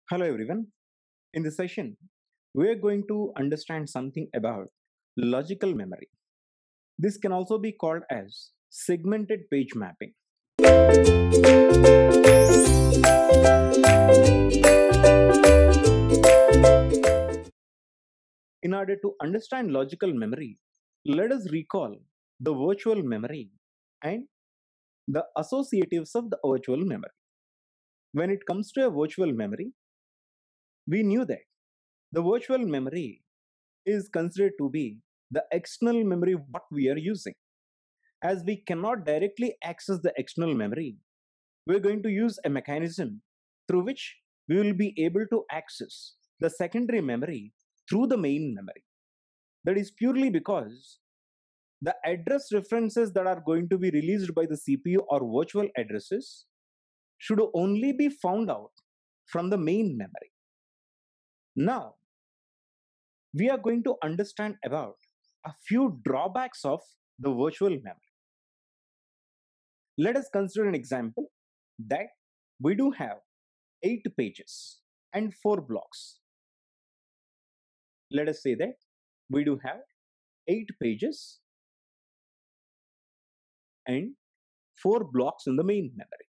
Hello everyone. In this session, we are going to understand something about logical memory. This can also be called as segmented page mapping. In order to understand logical memory, let us recall the virtual memory and the associatives of the virtual memory. When it comes to a virtual memory, we knew that the virtual memory is considered to be the external memory what we are using. As we cannot directly access the external memory, we're going to use a mechanism through which we will be able to access the secondary memory through the main memory. That is purely because the address references that are going to be released by the CPU or virtual addresses should only be found out from the main memory. Now, we are going to understand about a few drawbacks of the virtual memory. Let us consider an example that we do have 8 pages and 4 blocks. Let us say that we do have 8 pages and 4 blocks in the main memory.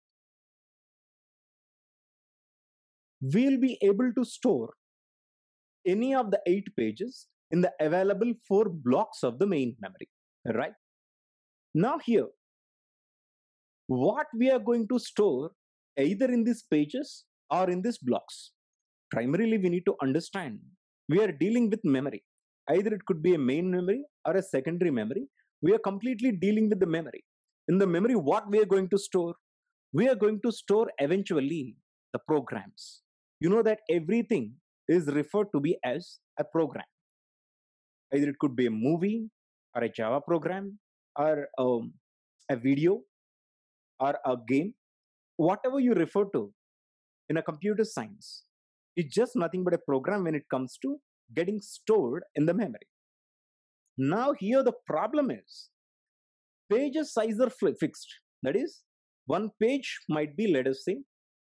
We'll be able to store any of the 8 pages in the available 4 blocks of the main memory, right? Now here, what we are going to store either in these pages or in these blocks. Primarily, we need to understand we are dealing with memory. Either it could be a main memory or a secondary memory. We are completely dealing with the memory. In the memory, what we are going to store? We are going to store eventually the programs. You know that everything is referred to be as a program. Either it could be a movie or a Java program or a video or a game. Whatever you refer to in a computer science, it's just nothing but a program when it comes to getting stored in the memory. Now here the problem is pages size are fixed. That is, one page might be, let us say,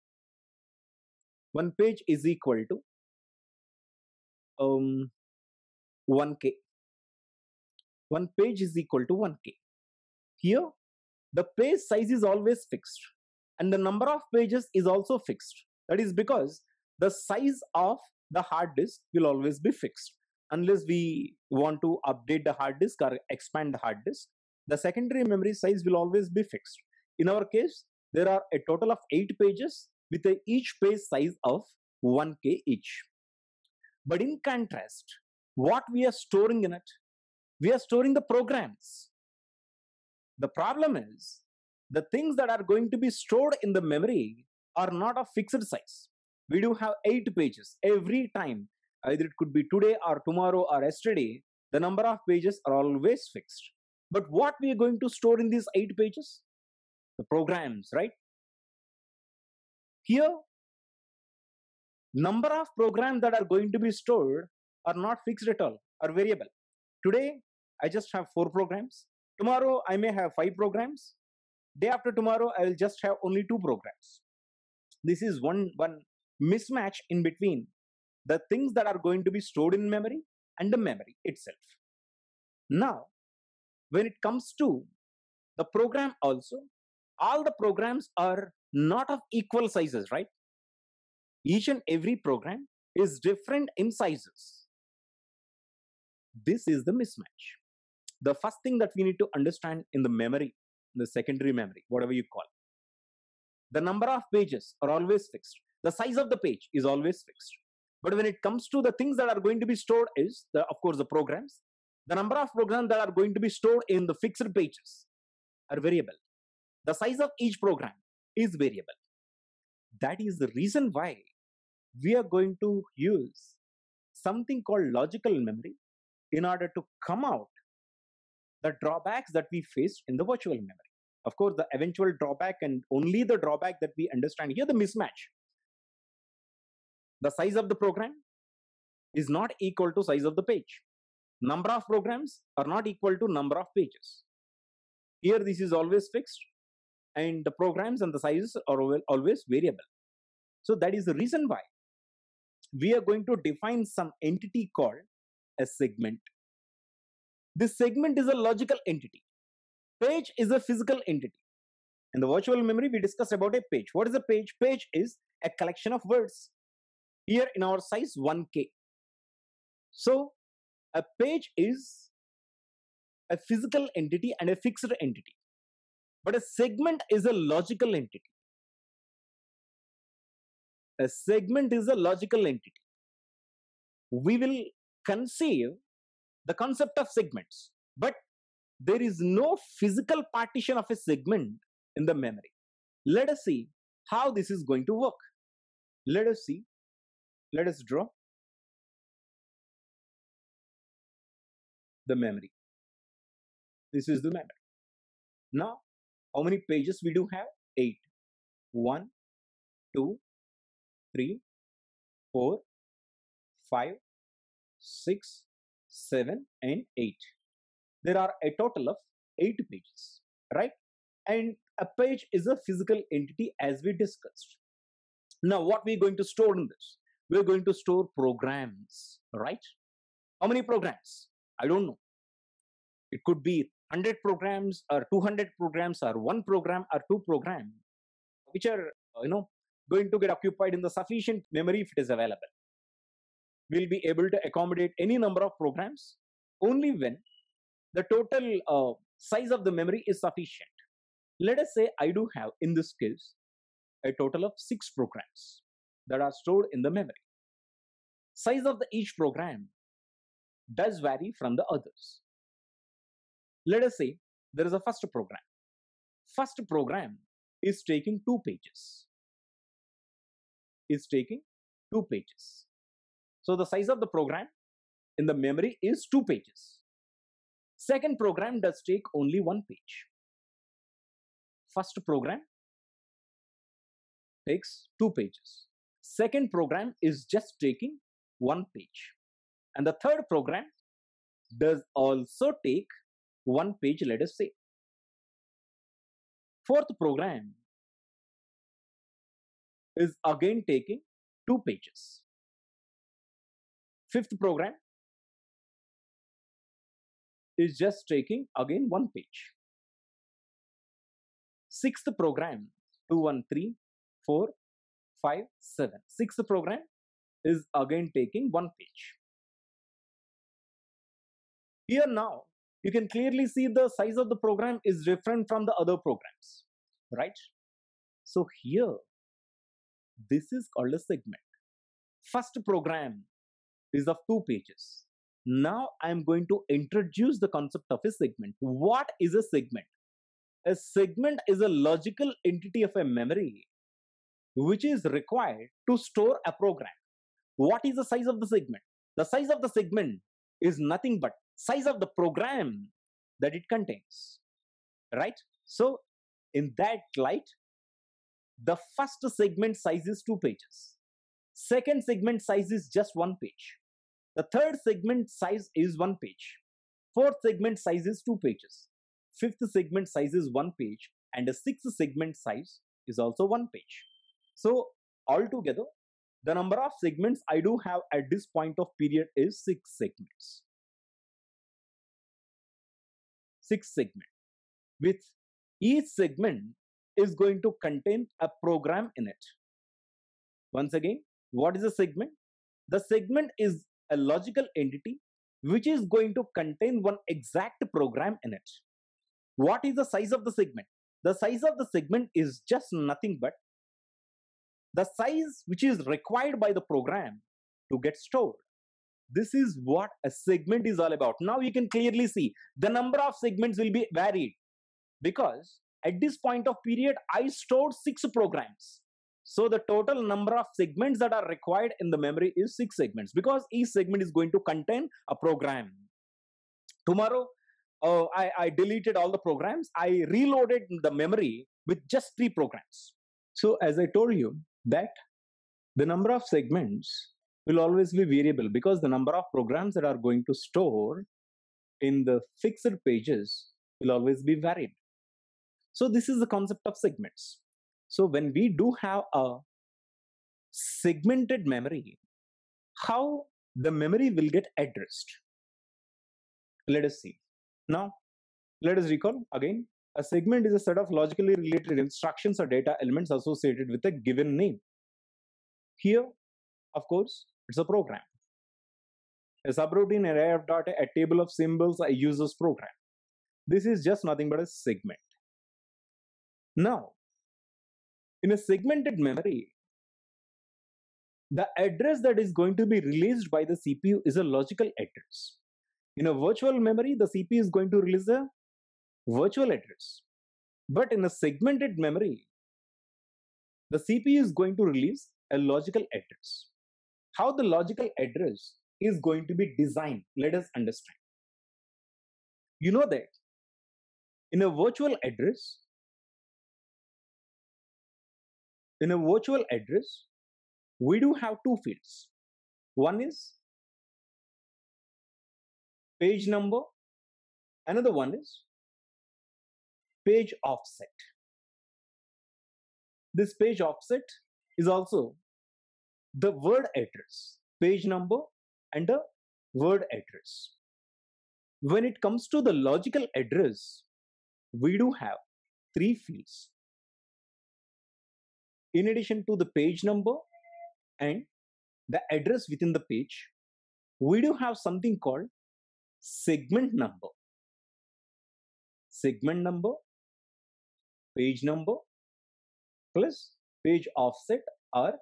one page is equal to 1K. One page is equal to 1K. Here, the page size is always fixed and the number of pages is also fixed. That is because the size of the hard disk will always be fixed. Unless we want to update the hard disk or expand the hard disk, the secondary memory size will always be fixed. In our case, there are a total of 8 pages with each page size of 1K each. But in contrast, what we are storing in it? We are storing the programs. The problem is the things that are going to be stored in the memory are not of fixed size. We do have 8 pages every time. Either it could be today or tomorrow or yesterday, the number of pages are always fixed. But what we are going to store in these 8 pages? The programs, right? Here, number of programs that are going to be stored are not fixed at all, are variable. Today, I just have 4 programs. Tomorrow, I may have 5 programs. Day after tomorrow, I will just have only 2 programs. This is one mismatch in between the things that are going to be stored in memory and the memory itself. Now, when it comes to the program also, all the programs are not of equal sizes, right? Each and every program is different in sizes. This is the mismatch. The first thing that we need to understand in the memory, the secondary memory, whatever you call, the number of pages are always fixed. The size of the page is always fixed. But when it comes to the things that are going to be stored is, of course, the programs. The number of programs that are going to be stored in the fixed pages are variable. The size of each program is variable. That is the reason why we are going to use something called logical memory in order to come out the drawbacks that we face in the virtual memory. Of course, the eventual drawback and only the drawback that we understand here, the mismatch. The size of the program is not equal to size of the page. Number of programs are not equal to number of pages. Here, this is always fixed and the programs and the sizes are always variable. So that is the reason why we are going to define some entity called a segment. This segment is a logical entity. Page is a physical entity. In the virtual memory, we discussed about a page. What is a page? Page is a collection of words. Here in our size 1K. So a page is a physical entity and a fixed entity. But a segment is a logical entity. A segment is a logical entity. We will conceive the concept of segments, but there is no physical partition of a segment in the memory. Let us see how this is going to work. Let us see. Let us draw the memory. This is the memory. Now, how many pages we do have? 8. 1, 2, 3, 4, 5, 6, 7, and 8. There are a total of 8 pages, right? And a page is a physical entity as we discussed. Now, what we're going to store in this? We're going to store programs, right? How many programs? I don't know. It could be 100 programs or 200 programs or 1 program or 2 programs, which are, going to get occupied in the sufficient memory if it is available. We'll be able to accommodate any number of programs only when the total size of the memory is sufficient. Let us say I do have, in this case, a total of 6 programs that are stored in the memory. Size of each program does vary from the others. Let us say there is a first program. First program is taking 2 pages. So the size of the program in the memory is 2 pages. Second program does take only 1 page. First program takes 2 pages. Second program is just taking 1 page. And the third program does also take 1 page, let us say. Fourth program is again taking 2 pages. Fifth program is just taking again 1 page. Sixth program, 2, 1, 3, 4, 5, 7. Sixth program is again taking 1 page. Here now, you can clearly see the size of the program is different from the other programs, right? So here, this is called a segment. First program is of 2 pages. Now I am going to introduce the concept of a segment. What is a segment? A segment is a logical entity of a memory which is required to store a program. What is the size of the segment? The size of the segment is nothing but size of the program that it contains, right? So in that light, the first segment size is 2 pages. Second segment size is just 1 page. The third segment size is 1 page. Fourth segment size is 2 pages. Fifth segment size is 1 page. And the sixth segment size is also 1 page. So altogether, the number of segments I do have at this point of period is 6 segments. 6 segments. With each segment is going to contain a program in it. Once again, what is a segment? The segment is a logical entity which is going to contain one exact program in it. What is the size of the segment? The size of the segment is just nothing but the size which is required by the program to get stored. This is what a segment is all about. Now you can clearly see the number of segments will be varied because at this point of period, I stored 6 programs. So the total number of segments that are required in the memory is 6 segments because each segment is going to contain a program. Tomorrow, I deleted all the programs. I reloaded the memory with just 3 programs. So as I told you that the number of segments will always be variable because the number of programs that are going to store in the fixed pages will always be varied. So this is the concept of segments. So when we do have a segmented memory, how the memory will get addressed. Let us see. Now, let us recall again. A segment is a set of logically related instructions or data elements associated with a given name. Here, of course, it's a program. A subroutine array of data, a table of symbols, a user's program. This is just nothing but a segment. Now, in a segmented memory, the address that is going to be released by the CPU is a logical address. In a virtual memory, the CPU is going to release a virtual address. But in a segmented memory, the CPU is going to release a logical address. How the logical address is going to be designed, let us understand. You know that in a virtual address, we do have two fields. One is page number, another one is page offset. This page offset is also the word address, page number and the word address. When it comes to the logical address, we do have three fields. In addition to the page number and the address within the page, we do have something called segment number. Segment number, page number plus page offset are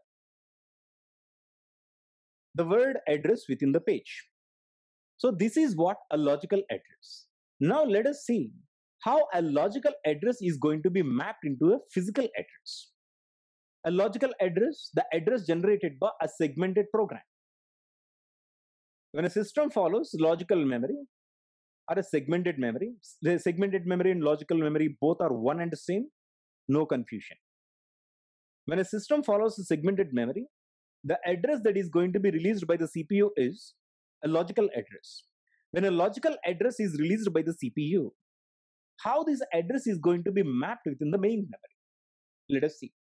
the word address within the page. So this is what a logical address. Now let us see how a logical address is going to be mapped into a physical address. A logical address, the address generated by a segmented program. When a system follows logical memory or a segmented memory, the segmented memory and logical memory both are one and the same, no confusion. When a system follows a segmented memory, the address that is going to be released by the CPU is a logical address. When a logical address is released by the CPU, how this address is going to be mapped within the main memory? Let us see.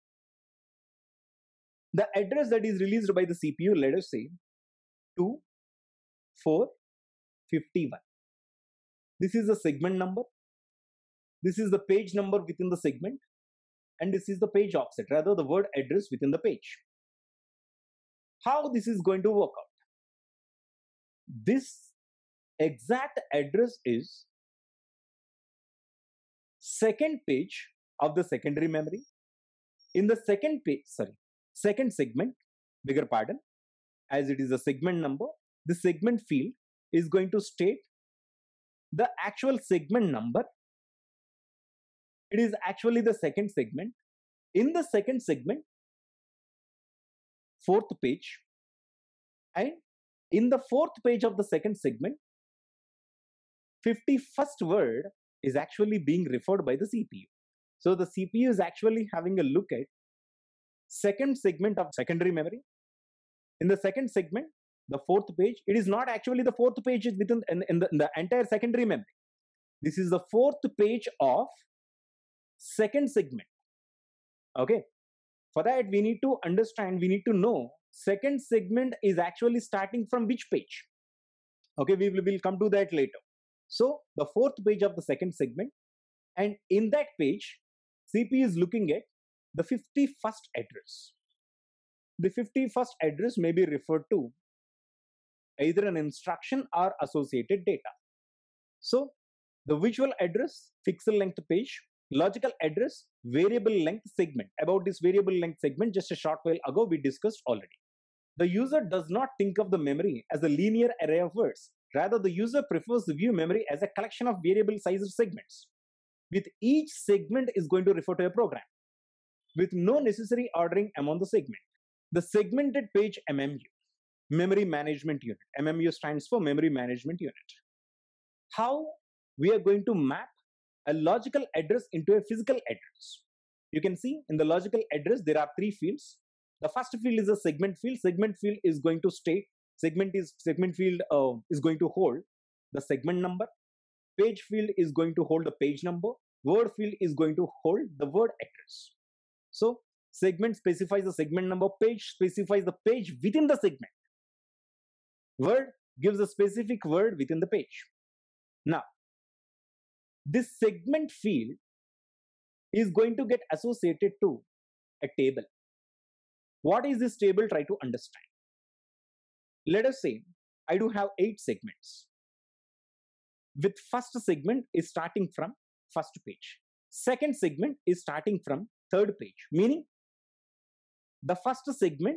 The address that is released by the CPU, let us say 2451. This is the segment number. This is the page number within the segment. And this is the page offset, rather the word address within the page. How this is going to work out? This exact address is second page of the secondary memory. In the second segment, bigger pardon, as it is a segment number, the segment field is going to state the actual segment number. It is actually the second segment. In the second segment, fourth page, and in the fourth page of the second segment, 51st word is actually being referred by the CPU. So the CPU is actually having a look at second segment of secondary memory. In the second segment, the fourth page, it is not actually the fourth page within in the entire secondary memory. This is the fourth page of second segment. Okay. For that, we need to understand, we need to know second segment is actually starting from which page. Okay, we will come to that later. So the fourth page of the second segment, and in that page, CPU is looking at the 51st address. The 51st address may be referred to either an instruction or associated data. So the visual address, pixel length page, logical address, variable length segment. About this variable length segment, just a short while ago, we discussed already. The user does not think of the memory as a linear array of words. Rather, the user prefers to view memory as a collection of variable sized segments. With each segment is going to refer to a program, with no necessary ordering among the segment. The segmented page MMU, Memory Management Unit. MMU stands for Memory Management Unit. How we are going to map a logical address into a physical address. You can see in the logical address, there are three fields. The first field is a segment field. Segment field is going to state, segment field is going to hold the segment number. Page field is going to hold the page number. Word field is going to hold the word address. So segment specifies the segment number, page specifies the page within the segment. Word gives a specific word within the page. Now, this segment field is going to get associated to a table. What is this table? Try to understand. Let us say I do have 8 segments. With first segment is starting from first page. Second segment is starting from third page, meaning the first segment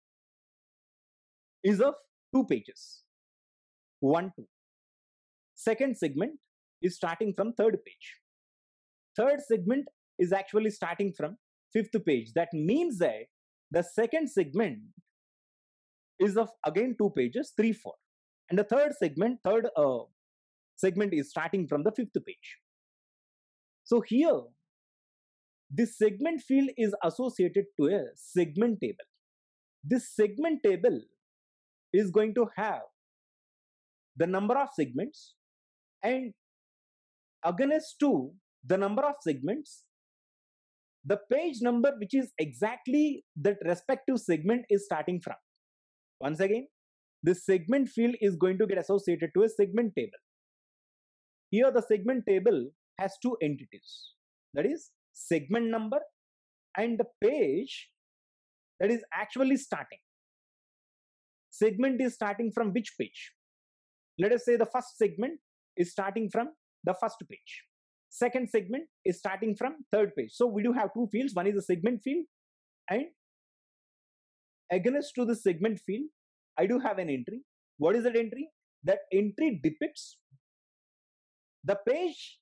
is of 2 pages. 1, 2. Second segment is starting from third page. Third segment is actually starting from 5th page. That means that the second segment is of again 2 pages, 3, 4. And the third segment is starting from the 5th page. So here, this segment field is associated to a segment table. This segment table is going to have the number of segments, and against to the number of segments, the page number which is exactly that respective segment is starting from. Once again, this segment field is going to get associated to a segment table. Here the segment table has 2 entities, that is segment number and the page that is actually starting. Segment is starting from which page? Let us say the first segment is starting from the first page. Second segment is starting from third page. So we do have 2 fields. One is the segment field, and against to the segment field, I do have an entry. What is that entry? That entry depicts the page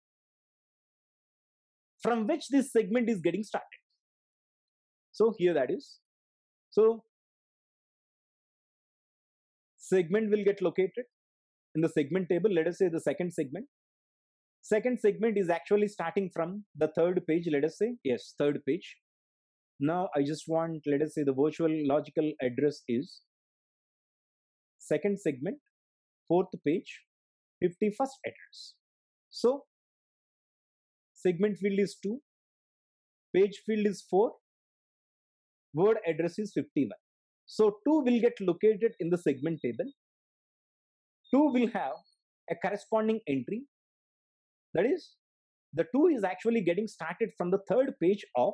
from which this segment is getting started. So here that is. So segment will get located in the segment table. Let us say the second segment. Second segment is actually starting from the third page. Let us say, yes, third page. Now I just want, let us say the virtual logical address is second segment, 4th page, 51st address. So segment field is 2, page field is 4, word address is 51. So 2 will get located in the segment table. 2 will have a corresponding entry. That is, the 2 is actually getting started from the third page of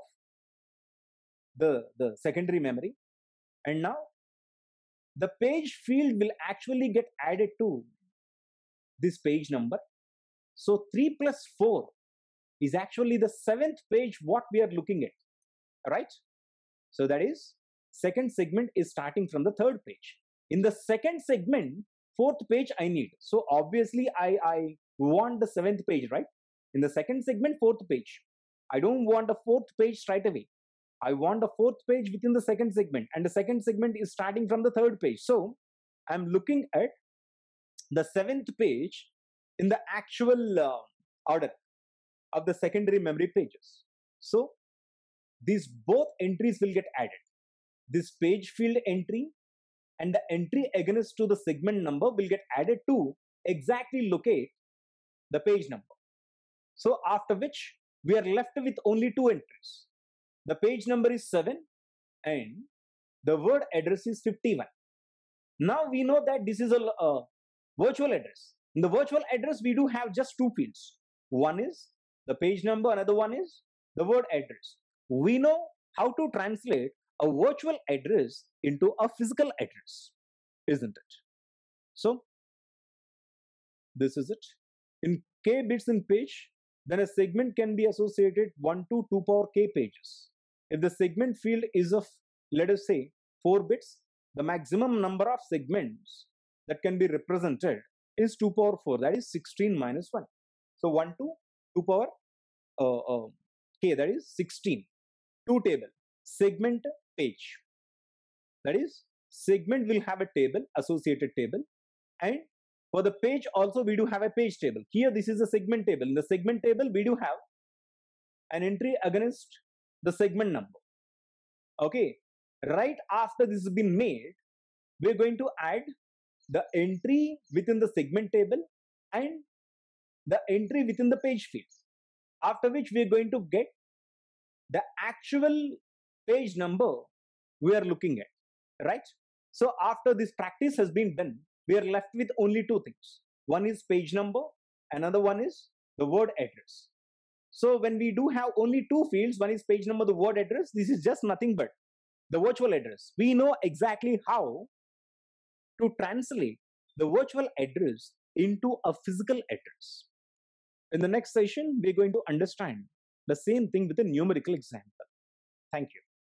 the secondary memory. And now the page field will actually get added to this page number. So 3 plus 4 is actually the 7th page what we are looking at, right? So that is, second segment is starting from the third page. In the second segment, 4th page I need. So obviously I want the 7th page, right? In the second segment, 4th page. I don't want the 4th page straight away. I want the 4th page within the second segment, and the second segment is starting from the third page. So I'm looking at the 7th page in the actual order of the secondary memory pages. So these both entries will get added. This page field entry and the entry against to the segment number will get added to exactly locate the page number. So after which we are left with only 2 entries. The page number is 7 and the word address is 51. Now we know that this is a virtual address. In the virtual address, we do have just 2 fields. One is the page number, another one is the word address. We know how to translate a virtual address into a physical address, isn't it? So this is it. In k bits in page, then a segment can be associated 1 to 2 power k pages. If the segment field is of, let us say, 4 bits, the maximum number of segments that can be represented is 2 power 4, that is 16 minus 1. So 1 to 2 power k, that is 16. 2 table, segment page. That is, segment will have a table, associated table, and for the page also we do have a page table. Here this is a segment table. In the segment table we do have an entry against the segment number. Okay, right after this has been made, we're going to add the entry within the segment table and the entry within the page field. After which we're going to get the actual page number we are looking at, right? So after this practice has been done, we are left with only two things. One is page number, another one is the word address. So when we do have only two fields, one is page number, the word address, this is just nothing but the virtual address. We know exactly how to translate the virtual address into a physical address. In the next session, we're going to understand the same thing with a numerical example. Thank you.